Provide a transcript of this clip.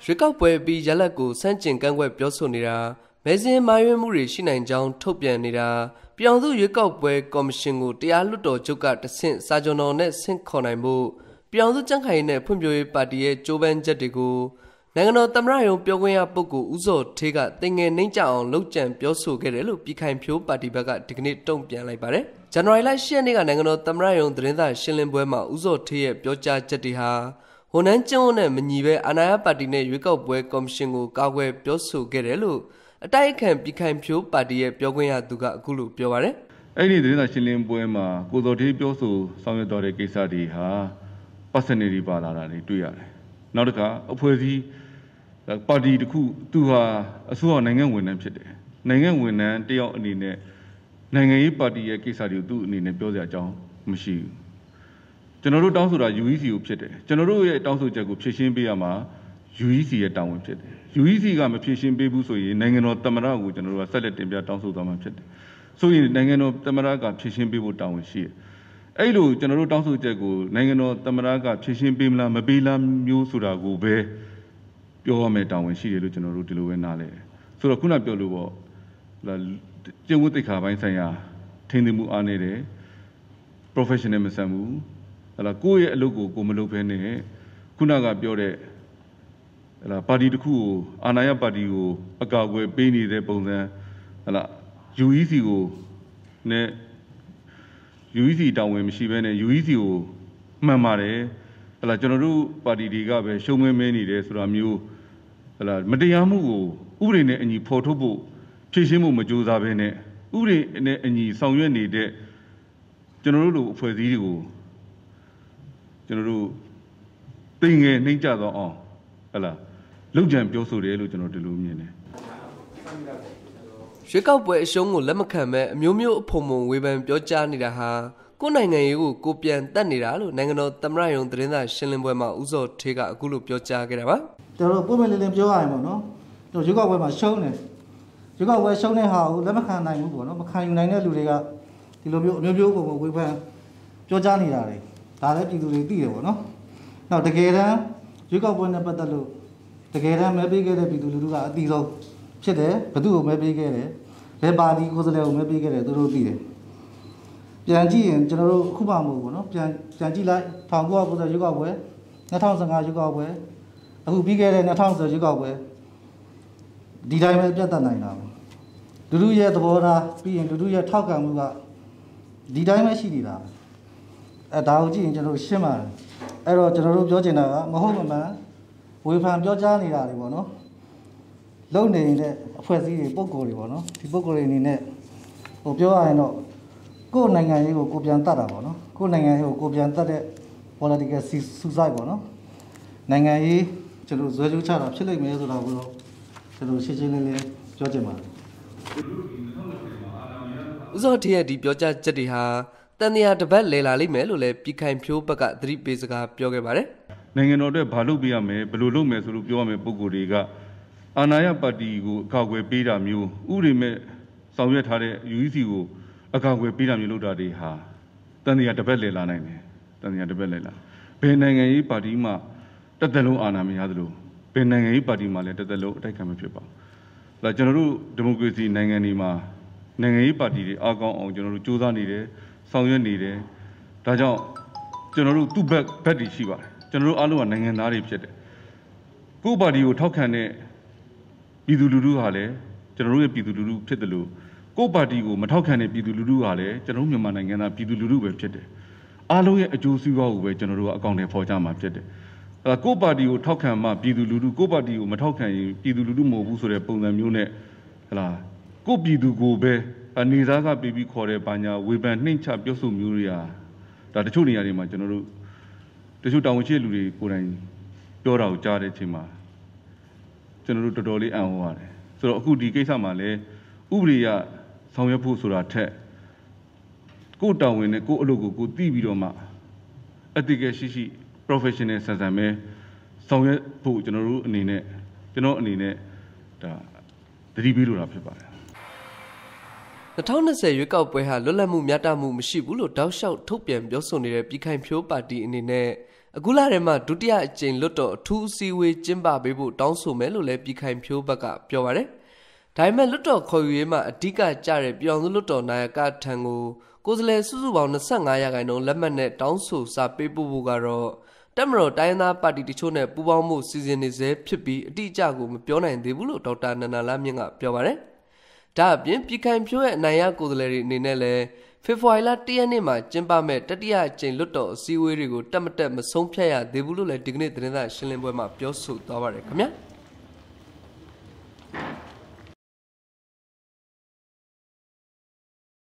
ရွေးကောက်ပွဲပြီးရလဒ်ကိုစန့်ကျင်ကန့်ကွက်ပြောဆိုနေတာမဲစင်းမာရွေးမှုတွေရှိနိုင်ကြောင်းထုတ်ပြန်နေတာပြည်အောင်စုရွေးကောက်ပွဲကော်မရှင်ကိုတရားလွှတ်တော်ချုပ်ကတဆင့်စာချုပ်တော်နဲ့ဆင့်ခေါ်နိုင်ဖို့ပြည်အောင်စုကြံ့ခိုင်နဲ့ဖွံ့ဖြိုးရေးပါတီရဲ့ကြိုးပမ်းချက်တွေကိုနိုင်ငံတော်သမ္မတရုံးပြောခွင့်ရပုဂ္ဂိုလ်ဦးစောထေးကတင်ငယ်နှိမ့်ကြအောင်လှုပ်ကြံပြောဆိုခဲ့တယ်လို့ပြည်ခိုင်ဖြိုးပါတီဘက်ကဒီကနေ့တုံ့ပြန်လိုက်ပါတယ်။ဇန်နဝါရီလ 10 ရက်နေ့ကနိုင်ငံတော်သမ္မတရုံးသတင်းစာရှင်းလင်းပွဲမှာဦးစောထေးရဲ့ပြောကြားချက်တွေဟာဝန်ထမ်းကျုံနဲ့မညီပဲအာဏာရပါတီနဲ့ရွေးကောက်ပွဲကော်မရှင်ကိုကာကွယ်ပြောဆိုခဲ့တယ်လို့အတိုက်အခံပြည်ခိုင်ဖြိုးပါတီရဲ့ပြောခွင့်ရသူကအခုလိုပြောပါတယ်။အဲ့ဒီသတင်းစာရှင်းလင်းပွဲမှာကိုစောထေးပြောဆိုဆောင်ရွက်တော်တဲ့ကိစ္စတွေဟာ personality ပါလာတာတွေတွေ့ရတယ်။နောက်တစ်ခါအဖွဲ့အစည်းပါတီတစ်ခုသူဟာအစိုးရနိုင်ငံဝန်ထမ်းဖြစ်တယ်။နိုင်ငံဝန်ထမ်းတယောက်အနေနဲ့နိုင်ငံရေးပါတီရဲ့ကိစ္စတွေကိုသူ့အနေနဲ့ပြောစရာအကြောင်းမရှိဘူး။ကျွန်တော်တို့တောင်းဆိုတာ UEC ကိုဖြစ်တယ်။ကျွန်တော်တို့ရဲ့တောင်းဆိုချက်ကိုဖြည့်ရှင်းပေးရမှာ UEC ရဲ့တာဝန်ဖြစ်တယ်။ UEC ကမဖြည့်ရှင်းပေးဘူးဆိုရင်နိုင်ငံတော်သမ္မတကိုကျွန်တော်တို့ကဆက်လက်တင်ပြတောင်းဆိုသွားမှာဖြစ်တယ်။ဆိုရင်နိုင်ငံတော်သမ္မတကဖြည့်ရှင်းပေးဖို့တာဝန်ရှိတယ်။အဲ့လိုကျွန်တော်တို့တောင်းဆိုချက်ကိုနိုင်ငံတော်သမ္မတကဖြည့်ရှင်းပေးမလားမပေးလားမျိုးဆိုတာကိုပဲပြောရမယ်တာဝန်ရှိတယ်လို့ကျွန်တော်တို့ဒီလိုပဲနားလဲဆိုတော့ခုနပြောလို့ပေါ့ကျင့်ဝတ်သိက္ခာပိုင်းဆိုင်ရာထိန်းသိမ်းမှုအားနေတယ် professional မဆန်ဘူးဟလာကိုယ့်ရဲ့အလုပ်ကိုမလုပ်ဘဲနဲ့ခုနကပြောတဲ့ဟလာပါတီတစ်ခုကိုအာဏာရပါတီကိုအကာအကွယ်ပေးနေတဲ့ပုံစံဟလာ UEC ကိုနဲ့ UEC တာဝန်မရှိဘဲနဲ့ UEC ကိုမှန်ပါတယ်ဟလာကျွန်တော်တို့ပါတီတွေကပဲရှုံးမဲမဲနေတယ်ဆိုတာမျိုးဟလာမတရားမှုကိုဥပဒေနဲ့အညီဖော်ထုတ်ဖို့ဖြည့်ရှင်းမှုမကြိုးစားဘဲနဲ့ဥပဒေနဲ့အညီဆောင်ရွက်နေတဲ့ကျွန်တော်တို့လိုအဖွဲ့အစည်းတွေကိုကျွန်တော်တို့တင်ငယ်နှိမ့်ကြတော့အောင်ဟလာလုံခြံပြောဆိုတယ်လို့ကျွန်တော်ဒီလိုမြင်တယ်ရွေးကောက်ပွဲအရှုံးကိုလက်မခံမဲ့အမျိုးမျိုးအဖုံဖုံဝေဖန်ပြောကြားနေတာဟာကိုယ်နိုင်ငံရေးကိုပြန်တက်နေတာလို့နိုင်ငံတော်သမ္မတရုံးသတင်းစာရှင်းလင်းပွဲမှာဦးစောထေးကအခုလိုပြောကြားခဲ့တာပါကျွန်တော်တို့ပုံမှန်လေးပြောရရင်ပေါ့နော်ကျွန်တော်ရွေးကောက်ပွဲမှာရှုံးတယ်ရွေးကောက်ပွဲရှုံးတဲ့ဟာကိုလက်မခံနိုင်ဘူးပေါ့နော်မခံယူနိုင်တဲ့လူတွေကဒီလိုမျိုးအမျိုးမျိုးပုံပုံဝေဖန်ပြောကြားနေတာတွေဒါလည်းပြည်သူတွေသိတယ်ပေါ့နော်နောက်တကယ်တမ်းရွေးကောက်ပွဲနဲ့ပတ်သက်လို့တကယ်တမ်းမဲပေးခဲ့တဲ့ပြည်သူလူထုကအတိဆုံးဖြစ်တယ်ဘသူ့ကိုမဲပေးခဲ့တယ်ဘယ်ပါတီကိုယ်စားလှယ်ကိုမဲပေးခဲ့တယ်သူတို့သိတယ်ပြန်ကြည့်ရင်ကျွန်တော်တို့အခုမှမဟုတ်ဘူးเนาะပြန်ကြည့်လိုက်1990ရွေးကောက်ပွဲ2015ရွေးကောက်ပွဲအခုပြီးခဲ့တဲ့2010ရွေးကောက်ပွဲဒီတိုင်းပဲပြတ်တက်နိုင်တာပဲလူလူရဲ့သဘောထားပြီးရင်လူလူရဲ့ထောက်ခံမှုကဒီတိုင်းပဲရှိနေတာဒါကိုကြည့်ရင်ကျွန်တော်တို့ရှင်းပါတယ်အဲ့တော့ကျွန်တော်တို့ပြောချင်တာကမဟုတ်မမှန်ဝေဖန်ပြောကြားနေတာတွေပေါ့နော်လုံနေတဲ့အဖွဲ့အစည်းတွေပုံကိုယ်တွေပေါ့နော်ဒီပုံကိုယ်တွေအနေနဲ့ပြောရရင်တော့ကိုယ်နိုင်ငံရေးကိုပြန်တတ်တာပေါ့နော်ကိုယ်နိုင်ငံရေးကိုပြန်တတ်တဲ့ political suicide ပေါ့နော်နိုင်ငံရေးကျွန်တော်ဇွဲကြိုးချတာဖြစ်လိမ့်မယ်ဆိုတာကိုတော့ကျွန်တော်ရှင်းရှင်းလင်းလင်းပြောချင်ပါတယ်ဦးစောထေးရဲ့ဒီပြောကြားချက်တွေဟာတန်တရားတစ်ပတ်လဲလာလိမ့်မယ်လို့လည်းပြည်ခိုင်ဖြိုးဘက်ကသတိပေးစကားပြောခဲ့ပါတယ်နိုင်ငံတော်အတွက်ဘာလုပ်ပေးရမလဲဘယ်လိုလုပ်မယ်ဆိုလို့ပြောရမယ်ပုံကိုယ်တွေကအာဏာရပါတီကိုအကာအကွယ်ပေးတာမျိုးဥပဒေမဲ့ဆောင်ရွက်ထားတဲ့ UEC ကိုအကာအကွယ်ပေးတာမျိုးလုပ်တာတွေဟာတန်တရားတစ်ပတ်လဲလာနိုင်တယ်တန်တရားတစ်ပတ်လဲလာဘယ်နိုင်ငံရေးပါတီမှတစ်သက်လုံးအာဏာမရသလိုဘယ်နိုင်ငံရေးပါတီမှလည်းတစ်သက်လုံးအတိုက်ခံမဖြစ်ပါဘူးဒါကျွန်တော်တို့ဒီမိုကရေစီနိုင်ငံတွေမှာနိုင်ငံရေးပါတီတွေအားကောင်းအောင်ကျွန်တော်တို့စူးစမ်းနေတယ်ဆောင်ရွက်နေတယ်ဒါကြောင့်ကျွန်တော်တို့သူ့ဘက်တွေရှိပါတယ်ကျွန်တော်တို့အားလုံးကနိုင်ငံသားတွေဖြစ်တယ်ကိုယ့်ပါတီကိုထောက်ခံတဲ့ပြည်သူလူထုဟာလည်းကျွန်တော်တို့ရဲ့ပြည်သူလူထုဖြစ်တယ်လို့ကိုယ့်ပါတီကိုမထောက်ခံတဲ့ပြည်သူလူထုဟာလည်းကျွန်တော်တို့မြန်မာနိုင်ငံသားပြည်သူလူထုပဲဖြစ်တယ်အားလုံးရဲ့အကျိုးစီးပွားကိုပဲကျွန်တော်တို့ကအကောင့်ထဲပေါ်ကြမှာဖြစ်တယ်ကိုယ့်ပါတီကိုထောက်ခံမှပြည်သူလူထုကိုယ့်ပါတီကိုမထောက်ခံရင်ပြည်သူလူထုမဟုတ်ဘူးဆိုတဲ့ပုံစံမျိုးနဲ့ဟလာကိုယ့်ပြည်သူကိုပဲအနေစားကပြီးခေါ်တဲ့ဘာညာဝေဖန်နှိမ့်ချပြောဆိုမျိုးတွေဟာဒါတချို့နေရာတွေမှာကျွန်တော်တို့တချို့တာဝန်ရှိတဲ့လူတွေကိုယ်တိုင်ပြောတာကိုကြားတဲ့အချိန်မှာကျွန်တော်တို့တော်တော်လေးအံ့ဩရတယ်ဆိုတော့အခုဒီကိစ္စမှာလည်းဥပဒေရဆောင်ရွက်ဖို့ဆိုတာထက်ကိုယ်တာဝန်နဲ့ကိုယ်အလုပ်ကိုသိပြီးတော့မှ ethical ရှိ professional ဆန်ဆန်ပဲဆောင်ရွက်ဖို့ကျွန်တော်အနေနဲ့ဒါသတိပေးလိုတာဖြစ်ပါတယ် 2020ရွေးကောက်ပွဲဟာလွတ်လပ်မှုမျှတမှုမရှိဘူးလို့တောက်လျှောက်ထုတ်ပြန်ပြောဆိုနေတဲ့ပြည်ခိုင်ဖြိုးပါတီအနေနဲ့အခုလာထဲမှာဒုတိယအကြိမ်လွတ်တော်အထူးအစည်းအဝေးကျင်းပပေးဖို့တောင်းဆိုမယ်လို့လည်းပြည်ခိုင်ဖြိုးဘက်ကပြောပါတယ်။ဒါပေမဲ့လွတ်တော်ခေါ်ယူရေးမှာအဓိကကျတဲ့ပြည်အောင်စုလွတ်တော်နာယကထံကိုကိုယ်စားလှယ်စုစုပေါင်း25ရာခိုင်နှုန်းလက်မှတ်နဲ့တောင်းဆိုစာပေးပို့ဖို့ကတော့တက်မတော်တိုင်းသားပါတီတချို့နဲ့ပူးပေါင်းမှုစီစဉ်နေစေဖြစ်ပြီးအတိအကျကိုမပြောနိုင်သေးဘူးလို့ဒေါက်တာနန္ဒလာမြင့်ကပြောပါတယ်။ဒါအပြင်ပြည်ခိုင်ဖြိုးရဲ့အနိုင်ရကိုယ်စားလှယ်တွေအနေနဲ့လည်းဖေဖော်ဝါရီလ1ရက်နေ့မှာကျင်းပမဲ့တတိယအကြိမ်လွတ်တော်အစည်းအဝေးတွေကိုတက်မတက်မဆုံးဖြတ်ရသေးဘူးလို့လည်းဒီကနေ့သတင်းစာရှင်းလင်းပွဲမှာပြောဆိုသွားပါတယ်ခင်ဗျာ။